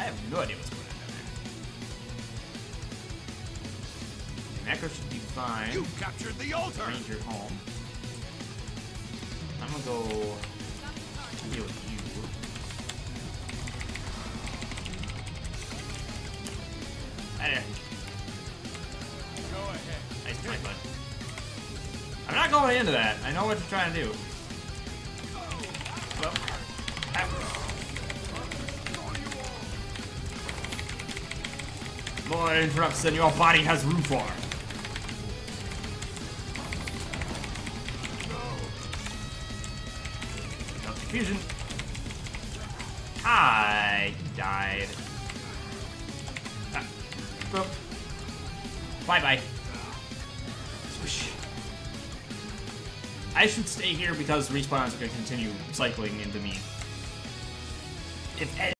have no idea what's going on down there. Macro should be fine. You captured the altar. Ranger home. I'm gonna go deal with you. Hi there. Go ahead. Nice try, bud. I'm not going into that. I know what you're trying to do. Well, more interrupts than your body has room for. No confusion. I died. Boom. Bye-bye. Swish. I should stay here because respawns are going to continue cycling into me. If